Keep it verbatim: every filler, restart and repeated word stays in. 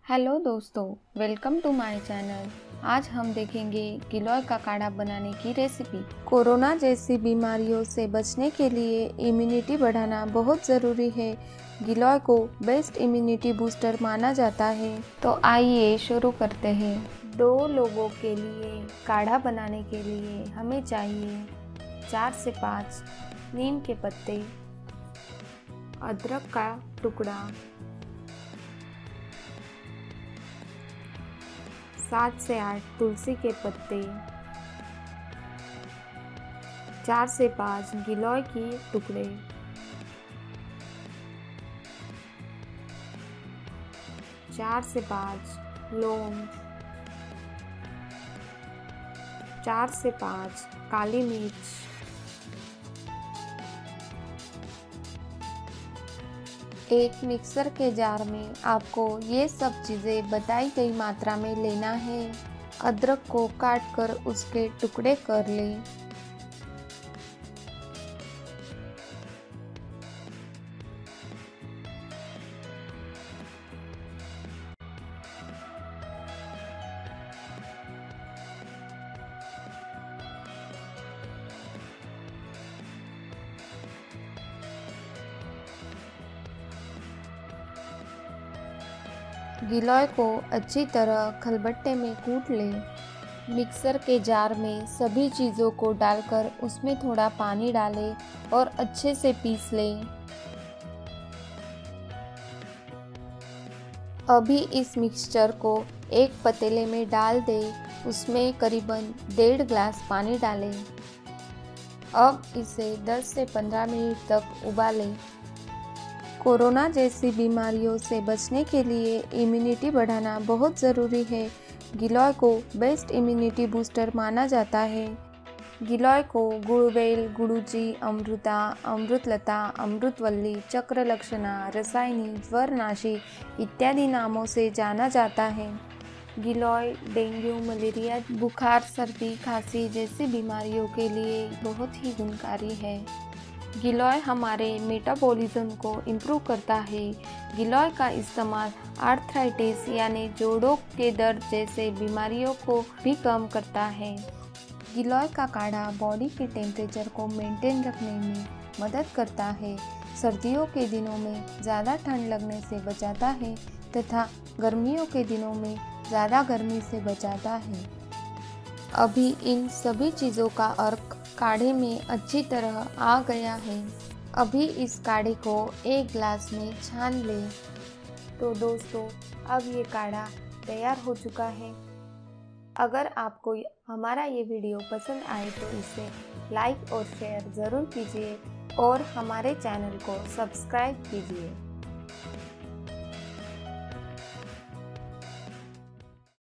Hello दोस्तों, welcome to my channel. आज हम देखेंगे गिलोय का काढ़ा बनाने की रेसिपी। कोरोना जैसी बीमारियों से बचने के लिए इम्यूनिटी बढ़ाना बहुत ज़रूरी है। गिलोय को बेस्ट इम्यूनिटी बूस्टर माना जाता है। तो आइए शुरू करते हैं। दो लोगों के लिए काढ़ा बनाने के लिए हमें चाहिए चार से पाँच नीम के पत्ते, अदरक का टुकड़ा, सात से आठ तुलसी के पत्ते, चार से पाँच गिलोय के टुकड़े, चार से पाँच लौंग, चार से पाँच काली मिर्च, एक मिक्सर के जार में आपको ये सब चीज़ें बताई गई मात्रा में लेना है। अदरक को काट कर उसके टुकड़े कर लें। गिलोय को अच्छी तरह खलबट्टे में कूट लें। मिक्सर के जार में सभी चीज़ों को डालकर उसमें थोड़ा पानी डालें और अच्छे से पीस लें। अभी इस मिक्सचर को एक पतीले में डाल दें। उसमें करीबन डेढ़ ग्लास पानी डालें। अब इसे दस से पंद्रह मिनट तक उबालें। कोरोना जैसी बीमारियों से बचने के लिए इम्यूनिटी बढ़ाना बहुत ज़रूरी है। गिलोय को बेस्ट इम्यूनिटी बूस्टर माना जाता है। गिलोय को गुड़वेल, गुड़ूची, अमृता, अमृतलता, अमृतवल्ली, चक्रलक्षणा, रसायनी, ज्वरनाशी इत्यादि नामों से जाना जाता है। गिलोय डेंगू, मलेरिया, बुखार, सर्दी, खांसी जैसी बीमारियों के लिए बहुत ही गुणकारी है। गिलोय हमारे मेटाबॉलिज्म को इम्प्रूव करता है। गिलोय का इस्तेमाल आर्थराइटिस यानी जोड़ों के दर्द जैसे बीमारियों को भी कम करता है। गिलोय का काढ़ा बॉडी के टेम्परेचर को मेंटेन रखने में मदद करता है। सर्दियों के दिनों में ज़्यादा ठंड लगने से बचाता है तथा गर्मियों के दिनों में ज़्यादा गर्मी से बचाता है। अभी इन सभी चीज़ों का अर्क काढ़े में अच्छी तरह आ गया है। अभी इस काढ़े को एक गिलास में छान लें। तो दोस्तों, अब ये काढ़ा तैयार हो चुका है। अगर आपको हमारा ये वीडियो पसंद आए तो इसे लाइक और शेयर ज़रूर कीजिए और हमारे चैनल को सब्सक्राइब कीजिए।